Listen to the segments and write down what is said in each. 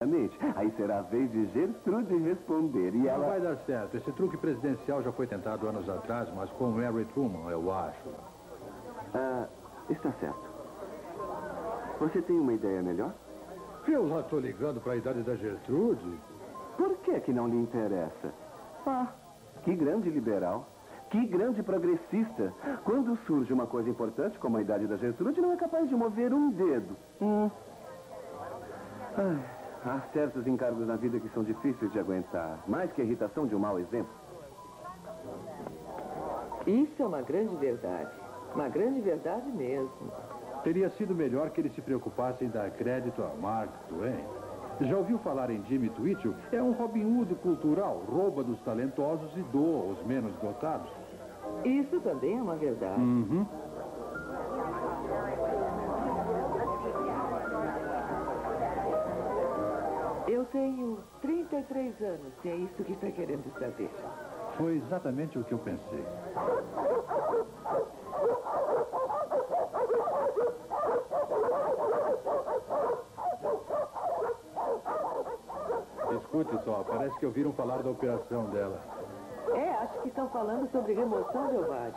Aí será a vez de Gertrude responder e ela... Não vai dar certo. Esse truque presidencial já foi tentado anos atrás, mas com Harry Truman, eu acho. Está certo. Você tem uma ideia melhor? Eu lá tô ligando para a idade da Gertrude. Por que não lhe interessa? Que grande liberal. Que grande progressista. Quando surge uma coisa importante, como a idade da Gertrude, não é capaz de mover um dedo. Há certos encargos na vida que são difíceis de aguentar. Mais que a irritação de um mau exemplo. Isso é uma grande verdade. Uma grande verdade mesmo. Teria sido melhor que eles se preocupassem em dar crédito a Mark Twain. Já ouviu falar em Jimmy Twitchell? É um Robin Hood cultural. Rouba dos talentosos e doa aos menos dotados. Isso também é uma verdade. Eu tenho 33 anos, se é isso que está querendo saber. Foi exatamente o que eu pensei. Escute só, parece que ouviram falar da operação dela. Acho que estão falando sobre remoção de ovários.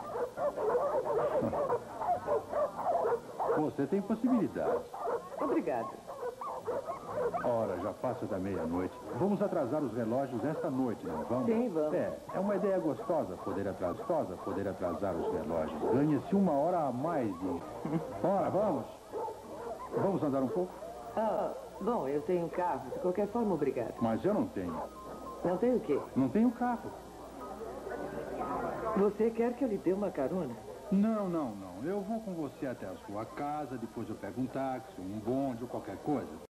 Você tem possibilidades. Obrigada. Ora, já passa da meia-noite. Vamos atrasar os relógios esta noite, não vamos? Sim, vamos. É uma ideia gostosa poder atrasar os relógios. Ganha-se 1 hora a mais de... Ora, vamos. Vamos andar um pouco? Bom, eu tenho um carro. De qualquer forma, obrigada. Mas eu não tenho. Não tem o quê? Não tenho carro. Você quer que eu lhe dê uma carona? Não. Eu vou com você até a sua casa, depois eu pego um táxi, um bonde ou qualquer coisa.